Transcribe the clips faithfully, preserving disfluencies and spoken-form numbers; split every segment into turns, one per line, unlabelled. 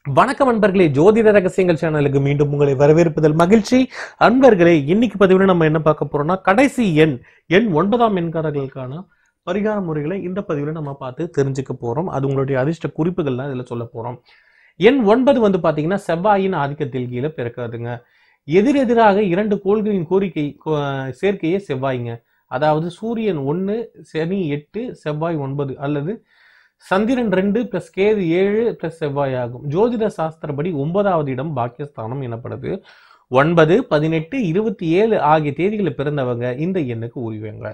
வணக்கம் அன்பர்களே, ஜோதிட ரகசியங்கள் சேனலுக்கு மீண்டும் உங்களை வரவேற்பதில் மகிழ்ச்சி. அன்பர்களே, இன்னைக்கு பதிவில் நம்ம என்ன பார்க்க போறோம்னா கடைசி எண் எண் ஒன்பதாம் எண்காரர்களுக்கான பரிகார முறைகளை இந்த பதிவில் நம்ம பார்த்து தெரிஞ்சுக்க போறோம். அது உங்களுடைய அதிர்ஷ்ட குறிப்புகள்லாம் இதுல சொல்ல போறோம். எண் ஒன்பது வந்து பாத்தீங்கன்னா செவ்வாயின் ஆதிக்கத்தில் கீழே பிறக்காதுங்க. எதிரெதிராக இரண்டு கோள்களின் கோரிக்கை சேர்க்கையே செவ்வாய்ங்க. அதாவது சூரியன் ஒன்னு, சனி எட்டு, செவ்வாய் ஒன்பது, அல்லது சந்திரன் ரெண்டு பிளஸ் கேது ஏழு பிளஸ் செவ்வாய் ஆகும். ஜோதிட சாஸ்திரப்படி ஒன்பதாவது இடம் பாக்கியஸ்தானம் எனப்படுது. ஒன்பது, பதினெட்டு, இருபத்தி ஏழு ஆகிய தேதிகளில் பிறந்தவங்க இந்த எண்ணுக்கு உரிவாங்க.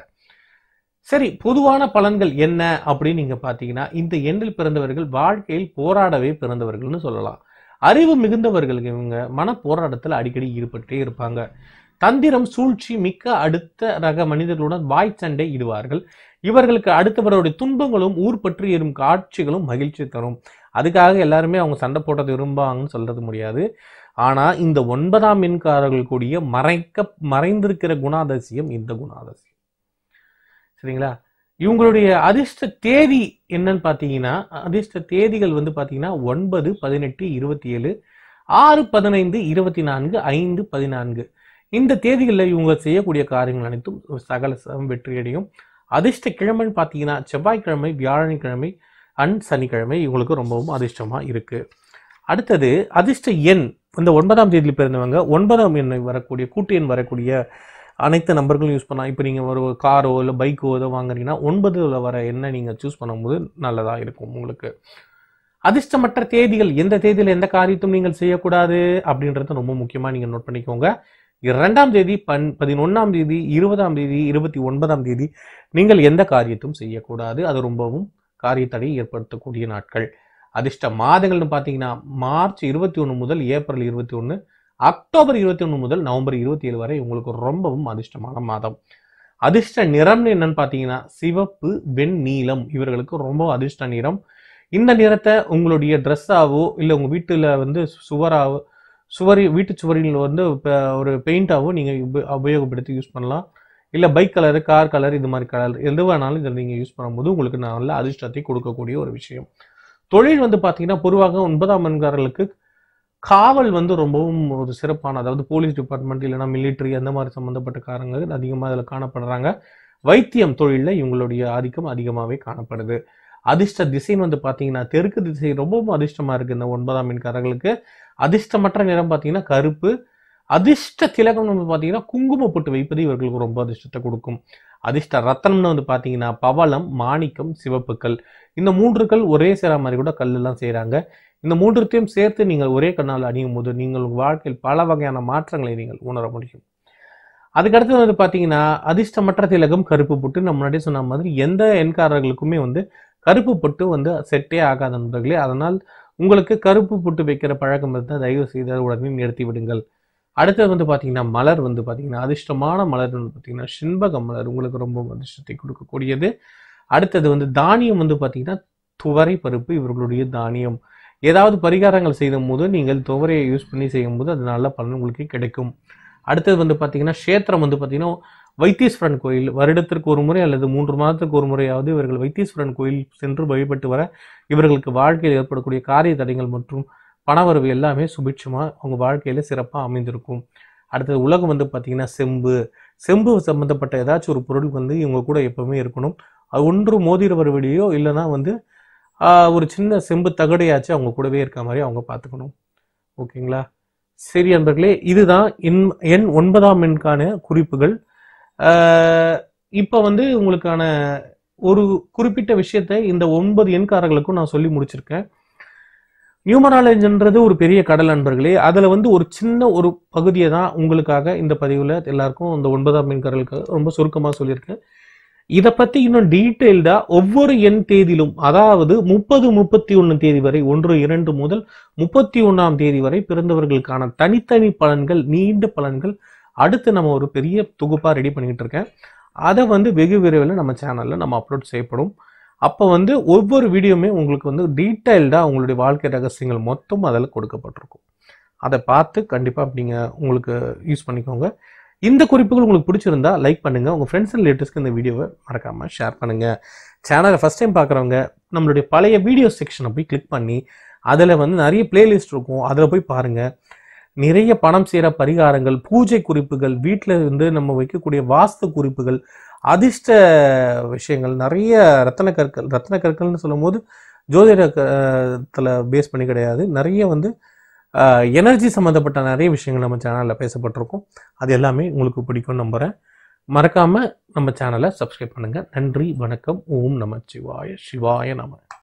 சரி, பொதுவான பலன்கள் என்ன அப்படின்னு நீங்க பாத்தீங்கன்னா, இந்த எண்ணில் பிறந்தவர்கள் வாழ்க்கையில் போராடவே பிறந்தவர்கள்னு சொல்லலாம். அறிவு மிகுந்தவர்கள் இவங்க மன போராட்டத்தில் அடிக்கடி ஈடுபட்டே இருப்பாங்க. தந்திரம் சூழ்ச்சி மிக்க அடுத்த ரக மனிதர்களுடன் வாய் சண்டை இடுவார்கள். இவர்களுக்கு அடுத்தவருடைய துன்பங்களும் ஊர் பற்றி எறும் காட்சிகளும் மகிழ்ச்சி தரும். அதுக்காக எல்லாருமே அவங்க சண்டை போட்டது விரும்பாங்கன்னு சொல்றது முடியாது. ஆனா இந்த ஒன்பதாம் எண்காரர்கள் கூடிய மறைக்க மறைந்திருக்கிற குணாதிசயம் இந்த குணாதிசயம். சரிங்களா? இவங்களுடைய அதிர்ஷ்ட தேதி என்னன்னு பாத்தீங்கன்னா, அதிர்ஷ்ட தேதிகள் வந்து பாத்தீங்கன்னா ஒன்பது, பதினெட்டு, இருபத்தி ஏழு, ஆறு, பதினைந்து, இருபத்தி நான்கு, ஐந்து, பதினான்கு. இந்த தேதிகளில் இவங்க செய்யக்கூடிய காரியங்கள் அனைத்தும் சகல வெற்றியடையும். அதிர்ஷ்ட கிழமைன்னு பார்த்தீங்கன்னா செவ்வாய்க்கிழமை, வியாழக்கிழமை அண்ட் சனிக்கிழமை இவங்களுக்கு ரொம்பவும் அதிர்ஷ்டமா இருக்கு. அடுத்தது அதிர்ஷ்ட எண் இந்த ஒன்பதாம் தேதியில் பிறந்தவங்க ஒன்பதாம் எண்ணை வரக்கூடிய கூட்டு எண் வரக்கூடிய அனைத்து நம்பர்களும் யூஸ் பண்ணலாம். இப்போ நீங்கள் ஒரு காரோ இல்லை பைக்கோ ஏதோ வாங்குறீங்கன்னா ஒன்பதுல வர எண்ணை நீங்கள் சூஸ் பண்ணும்போது நல்லதா இருக்கும் உங்களுக்கு. அதிர்ஷ்டமற்ற தேதிகள், எந்த தேதியில் எந்த காரியத்தையும் நீங்கள் செய்யக்கூடாது அப்படின்றத ரொம்ப முக்கியமாக நீங்கள் நோட் பண்ணிக்கோங்க. இரண்டாம் தேதி, பன் பதினொன்னாம் தேதி, இருபதாம் தேதி, இருபத்தி ஒன்பதாம் தேதி நீங்கள் எந்த காரியத்தையும் செய்யக்கூடாது. அது ரொம்பவும் காரியத்தடை ஏற்படுத்தக்கூடிய நாட்கள். அதிர்ஷ்ட மாதங்கள்னு பார்த்தீங்கன்னா மார்ச் இருபத்தி ஒன்று முதல் ஏப்ரல் இருபத்தி ஒன்று, அக்டோபர் இருபத்தி ஒன்று முதல் நவம்பர் இருபத்தி ஏழு வரை உங்களுக்கு ரொம்பவும் அதிர்ஷ்டமான மாதம். அதிர்ஷ்ட நிறம்னு என்னன்னு பார்த்தீங்கன்னா சிவப்பு, வெண்நீலம் இவர்களுக்கு ரொம்ப அதிர்ஷ்ட நிறம். இந்த நிறத்தை உங்களுடைய ட்ரெஸ்ஸாவோ இல்லை உங்கள் வீட்டில் வந்து சுவராவோ சுவரி வீட்டு சுவரில் வந்து ஒரு பெயிண்டாவோ நீங்கள் உபயோகப்படுத்தி யூஸ் பண்ணலாம். இல்லை பைக் கலரு, கார் கலர், இது மாதிரி கலர் எது வேணாலும் இதில் நீங்கள் யூஸ் பண்ணும்போது உங்களுக்கு நல்ல அதிர்ஷ்டத்தை கொடுக்கக்கூடிய ஒரு விஷயம். தொழில் வந்து பார்த்தீங்கன்னா பொதுவாக ஒன்பதாம் எண்காரர்களுக்கு காவல் வந்து ரொம்பவும் ஒரு சிறப்பான, அதாவது போலீஸ் டிபார்ட்மெண்ட் இல்லைன்னா மிலிட்ரி அந்த மாதிரி சம்மந்தப்பட்ட காரங்கள் அதிகமாக அதில் காணப்படுறாங்க. வைத்தியம் தொழிலில் இவங்களுடைய ஆதிக்கம் அதிகமாகவே காணப்படுது. அதிர்ஷ்ட திசைன்னு வந்து பார்த்தீங்கன்னா தெற்கு திசை ரொம்பவும் அதிர்ஷ்டமா இருக்கு இந்த ஒன்பதாம் எண்காரர்களுக்கு. அதிர்ஷ்டமற்ற நிறம் பார்த்தீங்கன்னா கருப்பு. அதிர்ஷ்ட திலகம் வந்து பார்த்தீங்கன்னா குங்கும பொட்டு வைப்பது இவர்களுக்கு ரொம்ப அதிர்ஷ்டத்தை கொடுக்கும். அதிர்ஷ்ட ரத்தனம்னு வந்து பார்த்தீங்கன்னா பவளம், மாணிக்கம், சிவப்புக்கள். இந்த மூன்று கல் ஒரே சேர மாதிரி கூட கல் எல்லாம் செய்யறாங்க. இந்த மூன்றுத்தையும் சேர்த்து நீங்கள் ஒரே கண்ணால் அணியும் போது நீங்கள் உங்கள் வாழ்க்கையில் பல வகையான மாற்றங்களை நீங்கள் உணர முடியும். அதுக்கடுத்து வந்து பார்த்தீங்கன்னா அதிர்ஷ்டமற்ற திலகம் கருப்பு பொட்டு. நம்ம முன்னாடியே சொன்ன மாதிரி எந்த எண்காரர்களுக்குமே வந்து கருப்பு பொட்டு வந்து செட்டே ஆகாத நண்பர்களே. அதனால் உங்களுக்கு கருப்பு பொட்டு வைக்கிற பழக்கம் இருந்தால் தயவு செய்து உடனே நிறுத்தி விடுங்கள். அடுத்தது வந்து பார்த்தீங்கன்னா மலர் வந்து பார்த்தீங்கன்னா அதிர்ஷ்டமான மலர் வந்து பார்த்தீங்கன்னா செண்பக மலர் உங்களுக்கு ரொம்ப அதிர்ஷ்டத்தை கொடுக்கக்கூடியது. அடுத்தது வந்து தானியம் வந்து பார்த்தீங்கன்னா துவரை பருப்பு இவர்களுடைய தானியம். ஏதாவது பரிகாரங்கள் செய்யும் போது நீங்கள் துவரையை யூஸ் பண்ணி செய்யும் போது அது நல்ல பலன் உங்களுக்கு கிடைக்கும். அடுத்தது வந்து பார்த்தீங்கன்னா கஷேத்திரம் வந்து பார்த்தீங்கன்னா வைத்தீஸ்வரன் கோயில். வருடத்திற்கு ஒரு முறை அல்லது மூன்று மாதத்திற்கு ஒரு முறையாவது இவர்கள் வைத்தீஸ்வரன் கோயில் சென்று வழிபட்டு வர இவர்களுக்கு வாழ்க்கையில் ஏற்படக்கூடிய காரிய தடைகள் மற்றும் பணவரவு எல்லாமே சுபிட்சமா அவங்க வாழ்க்கையில சிறப்பாக அமைந்திருக்கும். அடுத்தது உலகம் வந்து பார்த்தீங்கன்னா செம்பு. செம்பு சம்பந்தப்பட்ட ஏதாச்சும் ஒரு பொருள் வந்து இவங்க கூட எப்பவுமே இருக்கணும். அது ஒன்று மோதிர வருவடியோ இல்லைன்னா வந்து ஆஹ் ஒரு சின்ன செம்பு தகடையாச்சும் அவங்க கூடவே இருக்க மாதிரி அவங்க பார்த்துக்கணும். ஓகேங்களா? சரி அன்பர்களே, இதுதான் எண் எண் ஒன்பதாம் எண்கான குறிப்புகள். இப்ப வந்து உங்களுக்கான ஒரு குறிப்பிட்ட விஷயத்தை இந்த ஒன்பது எண்காரர்களுக்கும் நான் சொல்லி முடிச்சிருக்கேன். நியூமராலஜின்றது ஒரு பெரிய கடல் அன்பர்களே. அதுல வந்து ஒரு சின்ன ஒரு பகுதியை தான் உங்களுக்காக இந்த பதிவுல எல்லாருக்கும் இந்த ஒன்பதாம் எண்காரர்களுக்கு ரொம்ப சுருக்கமா சொல்லியிருக்கேன். இதை பத்தி இன்னும் டீட்டெயில்டா ஒவ்வொரு எண் தேதியிலும், அதாவது முப்பது முப்பத்தி ஒன்னு தேதி வரை, ஒன்று இரண்டு முதல் முப்பத்தி ஒன்னாம் தேதி வரை பிறந்தவர்களுக்கான தனித்தனி பலன்கள், நீண்ட பலன்கள் அடுத்து நம்ம ஒரு பெரிய தொகுப்பா ரெடி பண்ணிக்கிட்டு இருக்கேன். அதை வந்து வெகு விரைவில் நம்ம சேனல்ல நம்ம அப்லோட் செய்யப்படும். அப்போ வந்து ஒவ்வொரு வீடியோமே உங்களுக்கு வந்து டீட்டெயில்டா உங்களுடைய வாழ்க்கை ரகசியங்கள் மொத்தம் அதில் கொடுக்கப்பட்டிருக்கும். அதை பார்த்து கண்டிப்பா நீங்க உங்களுக்கு யூஸ் பண்ணிக்கோங்க. இந்த குறிப்புகள் உங்களுக்கு பிடிச்சிருந்தா லைக் பண்ணுங்க. உங்க ஃப்ரெண்ட்ஸ் அண்ட் ரிலேட்டிவ்ஸ்க்கு இந்த வீடியோவை மறக்காம ஷேர் பண்ணுங்க. சேனலை ஃபர்ஸ்ட் டைம் பார்க்குறவங்க நம்மளுடைய பழைய வீடியோ செக்ஷனை போய் கிளிக் பண்ணி அதில் வந்து நிறைய பிளேலிஸ்ட் இருக்கும், அதில் போய் பாருங்க. நிறைய பணம் சேர பரிகாரங்கள், பூஜை குறிப்புகள், வீட்டில் இருந்து நம்ம வைக்கக்கூடிய வாஸ்து குறிப்புகள், அதிர்ஷ்ட விஷயங்கள், நிறைய ரத்தன கற்கள். ரத்தன கற்கள்னு சொல்லும் போது ஜோதிடத்தில் பேஸ் பண்ணி கிடையாது, நிறைய வந்து எனர்ஜி சம்மந்தப்பட்ட நிறைய விஷயங்கள் நம்ம சேனலில் பேசப்பட்டிருக்கும். அது எல்லாமே உங்களுக்கு பிடிக்கும் நம்புகிறேன். மறக்காம நம்ம சேனலை சப்ஸ்கிரைப் பண்ணுங்க. நன்றி, வணக்கம். ஓம் நம சிவாய, சிவாய நம.